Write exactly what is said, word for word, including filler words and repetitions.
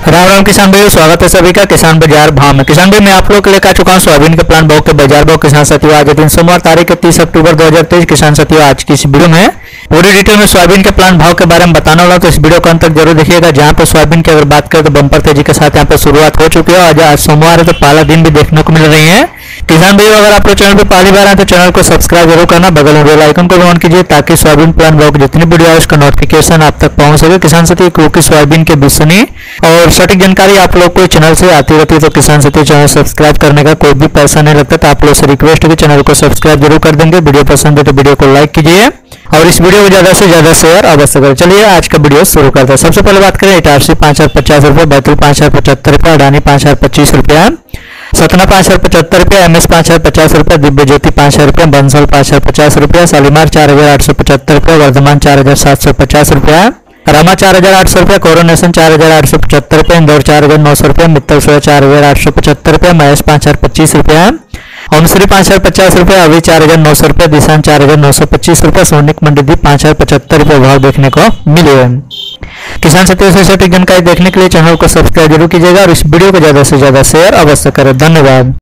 राम राम किसान भाइयों, स्वागत है सभी का किसान बाजार भाव में। किसान भाई मैं आप लोग के लेकर आ चुका हूँ सोयाबीन के प्लांट भाव के बाजार भाव। किसान साथियों आज दिन सोमवार तारीख तीस अक्टूबर दो हजार तेईस। किसान साथियों आज की इस वीडियो में पूरी डिटेल में सोयाबीन के प्लांट भाव के बारे में बताने वाला, तो इस वीडियो को अंत तक जरूर देखिएगा। जहां पर सोयाबीन की अगर बात करें तो बम्पर तेजी के साथ यहाँ पर शुरुआत हो चुकी है। आज आज सोमवार है तो पहला दिन भी देखने को मिल रही है। किसान भाई अगर आप लोग चैनल पर पहली बार आए तो चैनल को सब्सक्राइब जरूर करना, बगल में बेल आइकन को भी ऑन कीजिए ताकि सोयाबीन प्लांट भाव की जितनी वीडियो है उसका नोटिफिकेशन आप तक पहुंच सके। किसान साथी क्योंकि सोयाबीन के विषय और सटीक जानकारी आप लोग को चैनल से आती रहती है, तो किसान साथी चैनल सब्सक्राइब करने का कोई भी पैसा नहीं लगता। तो आप लोग से रिक्वेस्ट है कि चैनल को सब्सक्राइब जरूर कर देंगे। वीडियो पसंद है तो वीडियो को लाइक कीजिए और इस वीडियो को ज्यादा से ज्यादा शेयर अवश्य करें। चलिए आज का वीडियो शुरू करते हैं। सबसे पहले बात करें इटारसी पांच हजार पचास रुपए, बैतूल पांच हजार पचहत्तर रुपया, अडानी पांच हजार पच्चीस रुपया, सतना पांच हजार पचहत्तर रुपया, एमएस पांच हजार पचास रुपया, दिव्य ज्योति पांच हजार रुपया, बंसल पांच हजार पचास रुपया, शालीमार चार हजार आठ सौ पचहत्तर रुपया, वर्धमान चार हजार सात सौ पचास रुपया, रमा चार हजार आठ सौ रुपया, कोरोनेशन चार हजार आठ सौ पचहत्तर रुपया, इंदौर चार हजार नौ सौ रुपया, मित्तल सोया चार हजार आठ सौ पचहत्तर रुपया, महेश पांच हजार पच्चीस रुपया, ओमश्री पांच हजार पचास रुपया, अभी चार हजार नौ सौ रुपया, दिशान चार हजार नौ सौ पच्चीस रुपया, सोनिक मंडी पांच हजार पचहत्तर रुपया भाव देखने को मिले। किसान साथियों से सटीक जानकारी देखने के लिए चैनल को सब्सक्राइब जरूर कीजिएगा और इस वीडियो को ज्यादा से ज्यादा शेयर अवश्य करें। धन्यवाद।